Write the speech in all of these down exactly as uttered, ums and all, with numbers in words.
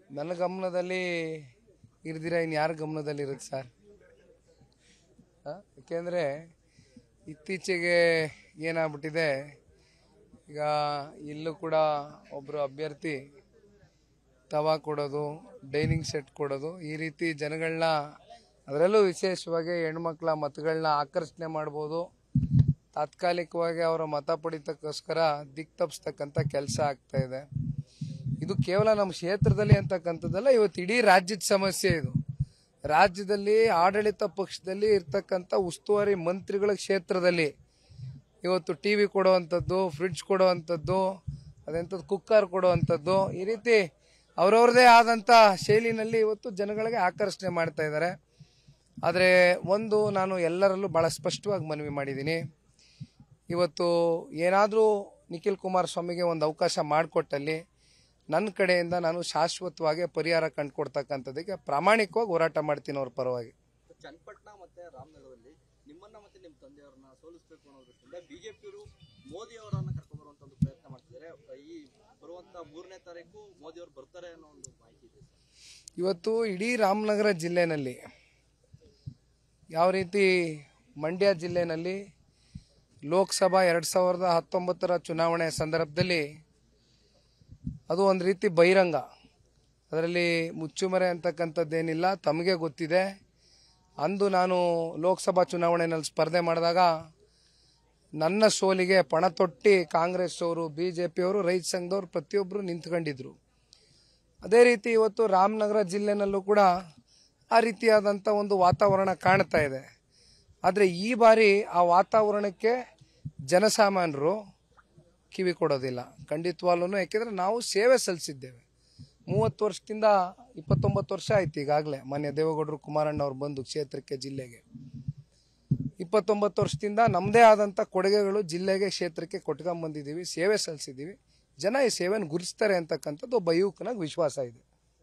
ನನ್ನ ಗಮನದಲ್ಲಿ ಇರ್ದಿರ ಇನ್ನು ಯಾರ ಗಮನದಲ್ಲಿ ಇರುತ್ತೆ ಸರ್? ಯಾಕೆಂದರೆ ಇತ್ತೀಚೆಗೆ ಏನಾಗ್ಬಿಟ್ಟಿದೆ, ಈಗ ಇಲ್ಲೂ ಕೂಡ ಒಬ್ಬರು ಅಭ್ಯರ್ಥಿ ತವಾ ಕೊಡೋದು, ಡೈನಿಂಗ್ ಸೆಟ್ ಕೊಡೋದು, ಈ ರೀತಿ ಜನಗಳನ್ನ, ಅದರಲ್ಲೂ ವಿಶೇಷವಾಗಿ ಹೆಣ್ಮಕ್ಳ ಮತಗಳನ್ನ ಆಕರ್ಷಣೆ ಮಾಡ್ಬೋದು, ತಾತ್ಕಾಲಿಕವಾಗಿ ಅವರ ಮತ ಪಡಿತಕ್ಕೋಸ್ಕರ ದಿಕ್ ತಪ್ಪಿಸ್ತಕ್ಕಂಥ ಕೆಲಸ ಆಗ್ತಾ ಇದೆ. ಇದು ಕೇವಲ ನಮ್ಮ ಕ್ಷೇತ್ರದಲ್ಲಿ ಅಂತಕ್ಕಂಥದ್ದಲ್ಲ, ಇವತ್ತು ಇಡೀ ರಾಜ್ಯದ ಸಮಸ್ಯೆ ಇದು. ರಾಜ್ಯದಲ್ಲಿ ಆಡಳಿತ ಪಕ್ಷದಲ್ಲಿ ಇರ್ತಕ್ಕಂಥ ಉಸ್ತುವಾರಿ ಮಂತ್ರಿಗಳ ಕ್ಷೇತ್ರದಲ್ಲಿ ಇವತ್ತು ಟಿ ವಿ ಕೊಡುವಂಥದ್ದು, ಫ್ರಿಡ್ಜ್ ಕೊಡುವಂಥದ್ದು, ಅದೆಂಥದ್ದು ಕುಕ್ಕರ್ ಕೊಡುವಂಥದ್ದು, ಈ ರೀತಿ ಅವರವ್ರದೇ ಆದಂಥ ಶೈಲಿನಲ್ಲಿ ಇವತ್ತು ಜನಗಳಿಗೆ ಆಕರ್ಷಣೆ ಮಾಡ್ತಾ ಇದ್ದಾರೆ. ಆದರೆ ಒಂದು ನಾನು ಎಲ್ಲರಲ್ಲೂ ಭಾಳ ಸ್ಪಷ್ಟವಾಗಿ ಮನವಿ ಮಾಡಿದ್ದೀನಿ, ಇವತ್ತು ಏನಾದರೂ ನಿಖಿಲ್ ಕುಮಾರಸ್ವಾಮಿಗೆ ಒಂದು ಅವಕಾಶ ಮಾಡಿಕೊಟ್ಟಲ್ಲಿ ನನ್ನ ಕಡೆಯಿಂದ ನಾನು ಶಾಶ್ವತವಾಗಿ ಪರಿಹಾರ ಕಂಡುಕೊಡ್ತಕ್ಕಂಥದ್ದಕ್ಕೆ ಪ್ರಾಮಾಣಿಕವಾಗಿ ಹೋರಾಟ ಮಾಡ್ತೀನಿ ಅವ್ರ ಪರವಾಗಿ. ಚನ್ನಪಟ್ಟಣ ಮತ್ತೆ ರಾಮನಗರದಲ್ಲಿ ನಿಮ್ಮನ್ನ ಮತ್ತೆ ನಿಮ್ಮ ತಂದೆಯವರನ್ನ ಸೋಲಿಸಬೇಕು ಅನ್ನೋ ದೃಷ್ಟಿಯಿಂದ ಬಿಜೆಪಿಯವರು ಮೋದಿ ಅವರನ್ನ ಕರ್ಕೊಂಡು ಬರುವಂತ ಒಂದು ಪ್ರಯತ್ನ ಮಾಡ್ತಿದ್ದಾರೆ. ಈ ಬರುವಂತ ಮೂರನೇ ತಾರೀಕು ಮೋದಿ ಅವರು ಬರ್ತಾರೆ ಅನ್ನೋ ಒಂದು ಮಾಹಿತಿ ಇದೆ. ಇವತ್ತು ಇಡೀ ರಾಮನಗರ ಜಿಲ್ಲೆನಲ್ಲಿ ಯಾವ ರೀತಿ ಮಂಡ್ಯ ಜಿಲ್ಲೆನಲ್ಲಿ ಲೋಕಸಭಾ ಎರಡು ಸಾವಿರದ ಹತ್ತೊಂಬತ್ತರ ಚುನಾವಣೆ ಸಂದರ್ಭದಲ್ಲಿ ಅದು ಒಂದು ರೀತಿ ಬಹಿರಂಗ, ಅದರಲ್ಲಿ ಮುಚ್ಚುಮರೆ ಅಂತಕ್ಕಂಥದ್ದೇನಿಲ್ಲ, ತಮಗೆ ಗೊತ್ತಿದೆ. ಅಂದು ನಾನು ಲೋಕಸಭಾ ಚುನಾವಣೆಯಲ್ಲಿ ಸ್ಪರ್ಧೆ ಮಾಡಿದಾಗ ನನ್ನ ಸೋಲಿಗೆ ಪಣ ತೊಟ್ಟಿ ಕಾಂಗ್ರೆಸ್ ಅವರು, ಬಿ ಜೆ ಪಿಯವರು, ರೈತ ಸಂಘದವರು ಪ್ರತಿಯೊಬ್ಬರು ನಿಂತ್ಕೊಂಡಿದ್ರು. ಅದೇ ರೀತಿ ಇವತ್ತು ರಾಮನಗರ ಜಿಲ್ಲೆನಲ್ಲೂ ಕೂಡ ಆ ರೀತಿಯಾದಂಥ ಒಂದು ವಾತಾವರಣ ಕಾಣ್ತಾ ಇದೆ. ಆದರೆ ಈ ಬಾರಿ ಆ ವಾತಾವರಣಕ್ಕೆ ಜನಸಾಮಾನ್ಯರು ಕಿವಿ ಕೊಡೋದಿಲ್ಲ ಖಂಡಿತವಾಗ್ಲೂ. ಯಾಕೆಂದರೆ ನಾವು ಸೇವೆ ಸಲ್ಲಿಸಿದ್ದೇವೆ. ಮೂವತ್ತು ವರ್ಷದಿಂದ ಇಪ್ಪತ್ತೊಂಬತ್ತು ವರ್ಷ ಆಯ್ತು ಈಗಾಗಲೇ. ಮಾನ್ಯ ದೇವೇಗೌಡರು ಕುಮಾರಣ್ಣ ಅವ್ರು ಬಂದು ಕ್ಷೇತ್ರಕ್ಕೆ, ಜಿಲ್ಲೆಗೆ ಇಪ್ಪತ್ತೊಂಬತ್ತು ವರ್ಷದಿಂದ ನಮ್ಮದೇ ಆದಂಥ ಕೊಡುಗೆಗಳು ಜಿಲ್ಲೆಗೆ, ಕ್ಷೇತ್ರಕ್ಕೆ ಕೊಟ್ಕೊಂಡ್ಬಂದಿದ್ದೀವಿ, ಸೇವೆ ಸಲ್ಲಿಸಿದ್ದೀವಿ. ಜನ ಈ ಸೇವೆಯನ್ನು ಗುರುತಿಸ್ತಾರೆ ಅಂತಕ್ಕಂಥದ್ದು ಒಬ್ಬ ಯುವಕನಾಗಿ ವಿಶ್ವಾಸ ಇದೆ.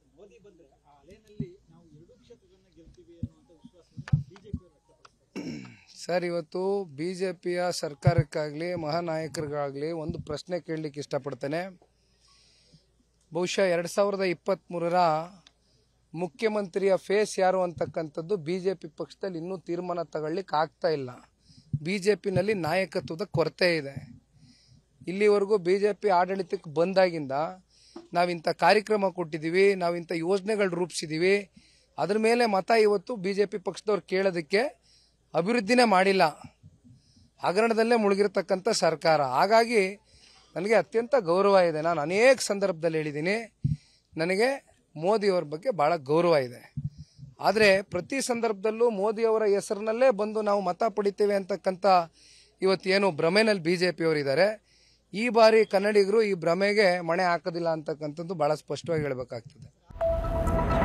ಸರ್, ಇವತ್ತು ಬಿ ಜೆ ಪಿಯ ಸರ್ಕಾರಕ್ಕಾಗಲಿ ಮಹಾನಾಯಕರಿಗಾಗಲಿ ಒಂದು ಪ್ರಶ್ನೆ ಕೇಳಲಿಕ್ಕೆ ಇಷ್ಟಪಡ್ತೇನೆ. ಬಹುಶಃ ಎರಡು ಸಾವಿರದ ಇಪ್ಪತ್ತ್ಮೂರರ ಮುಖ್ಯಮಂತ್ರಿಯ ಫೇಸ್ ಯಾರು ಅಂತಕ್ಕಂಥದ್ದು ಬಿ ಜೆ ಪಿ ಪಕ್ಷದಲ್ಲಿ ಇನ್ನೂ ತೀರ್ಮಾನ ತಗೊಳ್ಳಿಕ್ಕೆ ಆಗ್ತಾ ಇಲ್ಲ. ಬಿ ಜೆ ಪಿನಲ್ಲಿ ನಾಯಕತ್ವದ ಕೊರತೆ ಇದೆ. ಇಲ್ಲಿವರೆಗೂ ಬಿ ಜೆ ಪಿ ಆಡಳಿತಕ್ಕೆ ಬಂದಾಗಿಂದ ನಾವಿಂಥ ಕಾರ್ಯಕ್ರಮ ಕೊಟ್ಟಿದ್ದೀವಿ, ನಾವಿಂಥ ಯೋಜನೆಗಳು ರೂಪಿಸಿದ್ದೀವಿ, ಅದ್ರ ಮೇಲೆ ಮತ ಇವತ್ತು ಬಿ ಜೆ ಪಿ ಪಕ್ಷದವ್ರು ಕೇಳೋದಕ್ಕೆ ಅಭಿವೃದ್ಧಿನೇ ಮಾಡಿಲ್ಲ. ಹಗರಣದಲ್ಲೇ ಮುಳುಗಿರ್ತಕ್ಕಂಥ ಸರ್ಕಾರ. ಹಾಗಾಗಿ ನನಗೆ ಅತ್ಯಂತ ಗೌರವ ಇದೆ. ನಾನು ಅನೇಕ ಸಂದರ್ಭದಲ್ಲಿ ಹೇಳಿದ್ದೀನಿ, ನನಗೆ ಮೋದಿಯವರ ಬಗ್ಗೆ ಭಾಳ ಗೌರವ ಇದೆ. ಆದರೆ ಪ್ರತಿ ಸಂದರ್ಭದಲ್ಲೂ ಮೋದಿಯವರ ಹೆಸರಿನಲ್ಲೇ ಬಂದು ನಾವು ಮತ ಪಡಿತೇವೆ ಅಂತಕ್ಕಂಥ ಇವತ್ತೇನು ಭ್ರಮೆನಲ್ಲಿ ಬಿ ಜೆ ಪಿಯವರಿದ್ದಾರೆ. ಈ ಬಾರಿ ಕನ್ನಡಿಗರು ಈ ಭ್ರಮೆಗೆ ಮಣೆ ಹಾಕೋದಿಲ್ಲ ಅಂತಕ್ಕಂಥದ್ದು ಭಾಳ ಸ್ಪಷ್ಟವಾಗಿ ಹೇಳಬೇಕಾಗ್ತದೆ.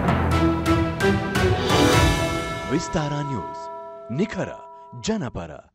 ವಿಸ್ತಾರ ನ್ಯೂಸ್, ನಿಖರ ಜನಪರ.